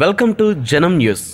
Welcome to జనం news.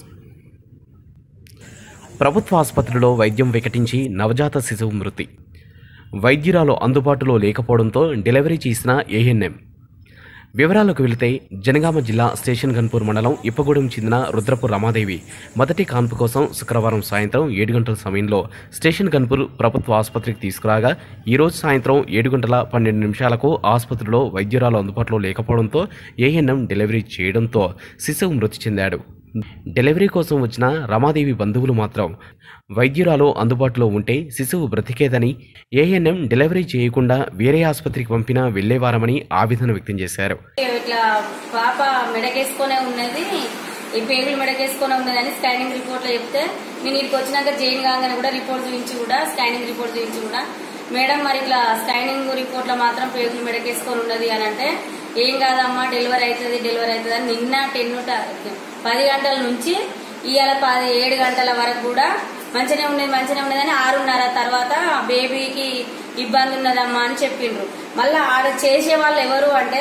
ప్రభుత్వ ఆసుపత్రిలో వైద్యం వికటించి నవజాత శిశువు మృతి. వైద్యురాలు అందుబాటులో లేకపోవడంతో డెలివరీ చేసిన ఏఎన్ఎం. వివరాలకు వెళితే జనగామ జిల్లా స్టేషన్ గన్పూర్ మండలం ఇప్పగూడెం చెందిన రుద్రపు రమాదేవి మొదటి కాన్పు కోసం శుక్రవారం సాయంత్రం 7 గంటల సమయంలో స్టేషన్ గన్పూర్ ప్రభుత్వ ఆసుపత్రికి తీసుకురాగా ఈరోజు సాయంత్రం 7 గంటల 12 నిమిషాలకు ఆసుపత్రిలో వైద్యురాలు అందుబాటులో లేకపోవడంతో ఏఎన్ఎం డెలివరీ చేయడంతో శిశువు మృతి చెందాడు. డెలివరీ కోసం వచ్చిన రమాదేవి బంధువులు మాత్రం వైద్యురాలు అందుబాటులో ఉంటే శిశువు బ్రతికేదని, ఏఎన్ఎం డెలివరీ చేయకుండా వేరే ఆసుపత్రికి పంపినా వెళ్లేవారమని ఆవేదన వ్యక్తం చేశారు. ఇట్లా పాప మెడకేసుకునే ఉన్నది, ఈ పేగులు మెడకేసుకునే ఉన్నదని స్కానింగ్ రిపోర్ట్ లో చెప్తే నేను ఇక్కడికి వచ్చినాక జైన్ కాగానే కూడా రిపోర్ట్ చూపించి కూడా స్కానింగ్ రిపోర్ట్ చూపించి కూడా మేడం మరి ఇట్లా స్కానింగ్ రిపోర్ట్ లో మాత్రం పేగులు మెడకేసుకొని ఉన్నది అని అంటే ఏం కాదమ్మా డెలివరీ అవుతుంది అని నిన్న 10 గంటల నుంచి ఇవాళ 7 గంటల వరకు కూడా మంచిగానే ఉన్నదని 6:30 తర్వాత బేబీకి ఇబ్బంది ఉన్నదమ్మా అని చెప్పిండ్రు. మళ్ళా ఆడ చేసే వాళ్ళు ఎవరు అంటే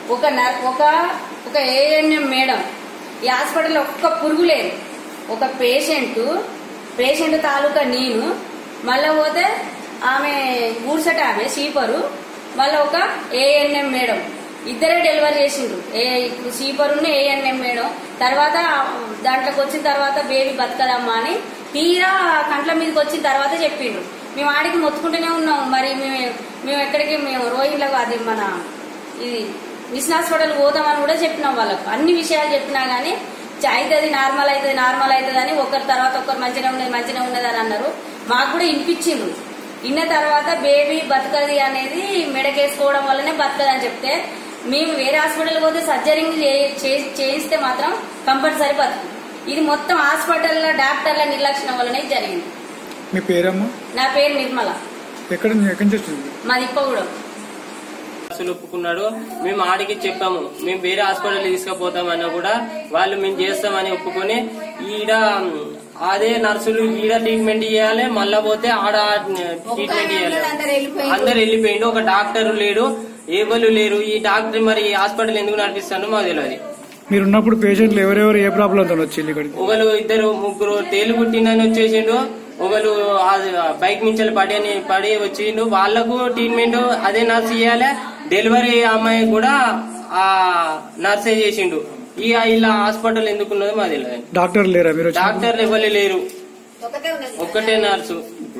ఒక ఏఎన్ఎం మేడం. ఈ హాస్పిటల్లో ఒక్క పురుగు లేదు. ఒక పేషెంట్ తాలూకా నేను, మళ్ళా పోతే ఆమె ఊడ్సట ఆమె సీపరు, మళ్ళీ ఒక ఏఎన్ఎం మేడం ఇద్దరే డెలివరీ చేసిండ్రు. సీపర్ ఉన్న ఏఎన్ఎం మేడం. తర్వాత దాంట్లోకి వచ్చిన తర్వాత బేబీ బతకదమ్మా అని తీరా కంట్ల మీదకి వచ్చిన తర్వాత చెప్పిండ్రు. మేము ఆడికి మొత్తుకుంటూనే ఉన్నాం. మరి మేము ఎక్కడికి రోహింగ్లకు అది మన ఇది మిషన్ హాస్పిటల్ పోతామని కూడా చెప్పినాం. వాళ్ళకు అన్ని విషయాలు చెప్పినా గానీ అవుతుంది నార్మల్ అవుతుంది అని ఒకరి తర్వాత ఒకరు మంచిగా ఉన్నది అని అన్నారు. మాకు కూడా వినిపించిండ్రు. ఇన్న తర్వాత బేబీ బతకది అనేది మెడకేసుకోవడం వల్లనే బతకది అని చెప్తే మేము వేరే హాస్పిటల్ పోతే సర్జరింగ్ చేయిస్తే మాత్రం కంపల్సరీ బతుకు. ఇది మొత్తం హాస్పిటల్లో డాక్టర్ల నిర్లక్ష్యం వల్లనే జరిగింది. మీ పేరమ్మా? నా పేరు నిర్మల. మాది ఇప్పగూడెం. ఒప్పుకున్నాడు. మేము ఆడికి చెప్పాము మేము వేరే హాస్పిటల్ తీసుకుపోతామన్నా కూడా వాళ్ళు మేము చేస్తామని ఒప్పుకొని ఈడ అదే నర్సులు ఈడ ట్రీట్మెంట్ చేయాలి, మళ్ళా పోతే ఆడ ట్రీట్మెంట్ చేయాలి. అందరు వెళ్ళిపోయిండు. ఒక డాక్టర్ లేడు, ఏవలు లేరు. ఈ డాక్టర్ మరి హాస్పిటల్ ఎందుకు నడిపిస్తాడో మాకు తెలియదు. మీరున్నప్పుడు పేషెంట్లు ఎవరెవరు ఏ ప్రాబ్లం వచ్చింది? ఒకరు 2-3 తేలు పుట్టిందని వచ్చేసిండు. ఒకరు బైక్ మించలు పడి వచ్చిండు. వాళ్లకు ట్రీట్మెంట్ అదే నర్స్ చేయాలి. డెలివరీ అమ్మాయి కూడా ఆ నర్సే చేసిండు. ఇక ఇలా హాస్పిటల్ ఎందుకున్నదో మాకు తెలియదు. డాక్టర్ లేరా? డాక్టర్లు ఎవరు లేరు, ఒక్కటే నర్సు.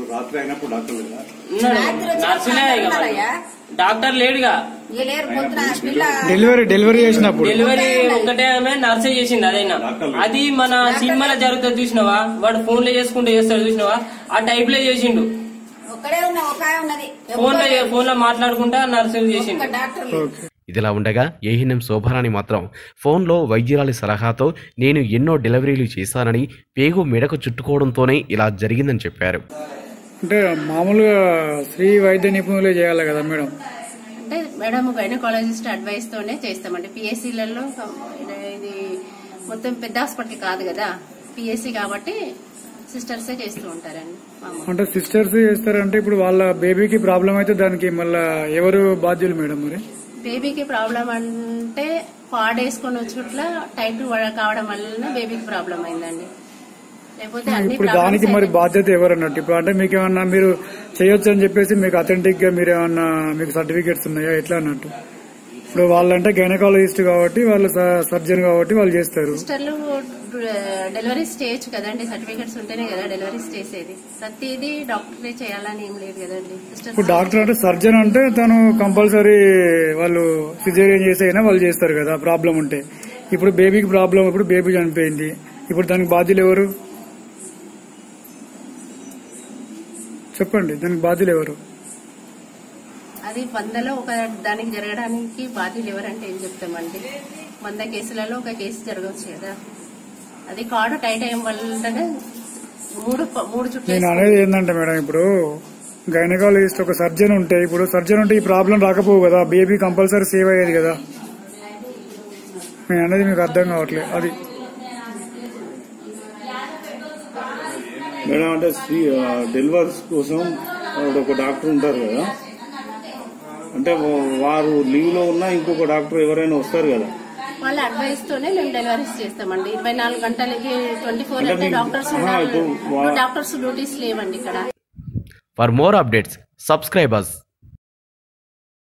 నర్సులే డాక్టర్ లేడుగా. డెలివరీ చేసినప్పుడు డెలివరీ ఒక్కటే నర్సే చేసింది. అదైనా అది మన సినిమాలో జరుగుతుంది చూసినావా, వాడు ఫోన్ లో చేసుకుంటూ చేస్తాడు చూసినావా, ఆ టైప్ లో చేసిండు. ఫోన్ లో మాట్లాడుకుంటా నర్సు చేసిండు. ఇదిలా ఉండగా ఏఎన్ఎం శోభారాణి మాత్రం ఫోన్లో వైద్యురాలి సలహాతో నేను ఎన్నో డెలివరీలు చేశానని పేగు మెడకు చుట్టుకోవడంతోనే ఇలా జరిగిందని చెప్పారు. అంటే మామూలుగా స్త్రీ వైద్య నిపుణులే చేయాలి కదా మేడం? అంటే మేడం గైనకాలజిస్ట్ అడ్వైస్ తోనే చేస్తామండి. పిఎస్సీలలో ఇది మొత్తం పెద్ద హాస్పిటల్ కాదు కదా, పిఎస్సీ కాబట్టి సిస్టర్సే చేస్తూ ఉంటారండి. అంటే సిస్టర్స్ చేస్తారంటే ఇప్పుడు వాళ్ళ బేబీకి ప్రాబ్లం అయితే దానికి మళ్ళా ఎవరు బాధ్యులు మేడం? మరి బేబీకి ప్రాబ్లం అంటే పాడ్ వేసుకొని వచ్చుట్ల టైట్ కావడం వల్ల బేబీకి ప్రాబ్లం అయిందండి. లేకపోతే ఇప్పుడు దానికి మరి బాధ్యత ఎవరన్నట్టు? ఇప్పుడు అంటే మీకు ఏమన్నా మీరు చేయొచ్చు అని చెప్పేసి మీకు అథెంటిక్ గా మీరు ఏమన్నా మీకు సర్టిఫికేట్స్ ఉన్నాయా ఎట్లా అన్నట్టు? ఇప్పుడు వాళ్ళంటే గైనకాలజిస్ట్ కాబట్టి వాళ్ళు సర్జన్ కాబట్టి వాళ్ళు చేస్తారు. సిస్టర్లు డెలివరీస్ చేయొచ్చు కదండి, సర్టిఫికేట్స్ ఉంటేనే కదా డెలివరీస్ చేసేది. ప్రతిదీ డాక్టరే చేయాలని ఏం లేదు కదండి. ఇప్పుడు డాక్టర్ అంటే సర్జన్ అంటే తను కంపల్సరీ వాళ్ళు సిజేరియన్ చేసైనా వాళ్ళు చేస్తారు కదా ప్రాబ్లం ఉంటే. ఇప్పుడు బేబీకి ప్రాబ్లం, ఇప్పుడు బేబీ చనిపోయింది, ఇప్పుడు దానికి బాధ్యులు ఎవరు చెప్పండి? దానికి బాధ్యులు ఎవరు? అది 100లో ఒక దానికి జరగడానికి బాధ్యులు ఎవరంటే ఏం చెప్తామండి. 100 కేసులలో ఒక కేసు జరగవచ్చు కదా. అది కార్డు టైట్ అయ్యడం వల్ల మూడు చుట్టూ. నేను అనేది ఏంటంటే మేడం, ఇప్పుడు గైనకాలజిస్ట్ ఒక సర్జన్ ఉంటే, ఇప్పుడు సర్జన్ ఉంటే ఈ ప్రాబ్లం రాకపోవు కదా, బేబీ కంపల్సరీ సేవ్ అయ్యేది కదా. నేను అనేది మీకు అర్థం కావట్లేదు. అది మేడం అంటే డెలివరీస్ కోసం ఒక డాక్టర్ ఉంటారు కదా, అంటే వారు లీవ్ లో ఉన్నా ఇంకొక డాక్టర్ ఎవరైనా వస్తారు కదా, వాళ్ళ అడ్వైస్ తోనే మేము డెలివరీస్ చేస్తామండి. 24 గంటలకి 24 అంటే డాక్టర్స్ డ్యూటీస్ లేవండి ఇక్కడ. For more updates, subscribe us.